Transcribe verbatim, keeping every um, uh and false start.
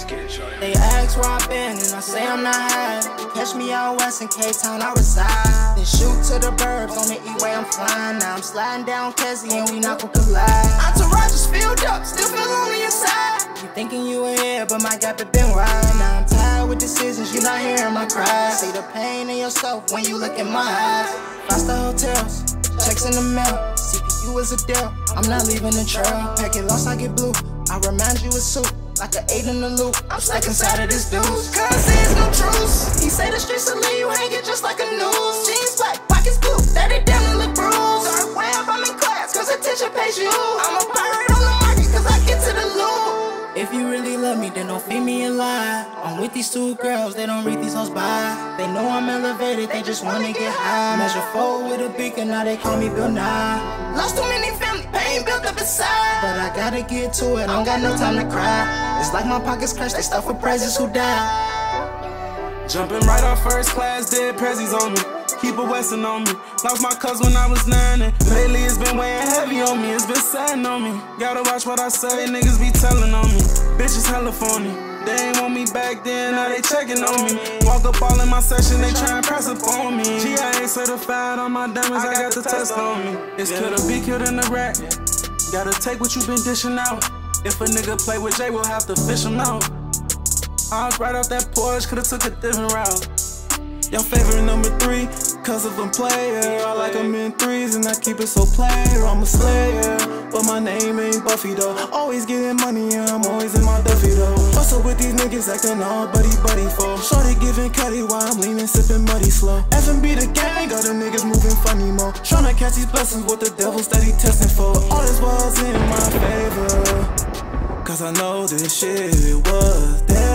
get it, shorty. They ask where I been and I say I'm not hiding. Catch me out west in K-Town, I reside. Then shoot to the burbs on the E-way, I'm flying. Now I'm sliding down Kessie and we not gon' collide. Entourage is filled up, still feel lonely inside. You thinking you were here, but my gap had been wide. Now I'm tired with decisions, you not hearing my cries. See the pain in yourself when you look in my eyes. Five-star hotels, checks in the mail. C P U is a deal, I'm not leaving the trail. Pack it lost, I get blue. I remind you of soup, like an eight in the loop. I'm stuck inside of this deuce, cause there's no truce. He say the streets will leave you hanging just like a noose. Jeans black, pockets blue, that it damn near look bruised. Dark web, I'm in class, cause attention pays you. I'm a pirate on the market, cause I get to the loot. If you really love me, then don't feed me a lie. I'm with these two girls, they don't read these hoes by. They know I'm elevated, they just wanna get high. Measure four with a beacon, now they call me Bill Nye. Lost too many family, pain built up inside. But I gotta get to it, I don't got no time to cry. It's like my pockets crushed, they stuff for presents who died. Jumping right off first class, dead prezzies on me. Keep a Westin on me. Lost my cuz when I was nine, and lately it's been weighing heavy on me. It's been sad on me. Gotta watch what I say, niggas be telling on me. Bitches hella phony. They ain't want me back then, now they checking on me. Walk up all in my session, they try and press up on me. G I A certified on my diamonds, I got the test on me. It's killed or be killed in the rack. Gotta take what you been dishing out. If a nigga play with Jay, we'll have to fish him out. I was right off that porch, could've took a different route. Your favorite number three, cause of a player. I like them in threes and I keep it so player. I'm a slayer, but my name ain't Buffy though. Always getting money, yeah, I'm always in my Duffy though. What's up with these niggas acting all buddy buddy for? Shorty giving cutty while I'm leaning, sipping muddy slow. F M B the gang, got the niggas moving funny mo. Tryna catch these blessings with the devil steady testing for. All this was in my favor, cause I know this shit was there.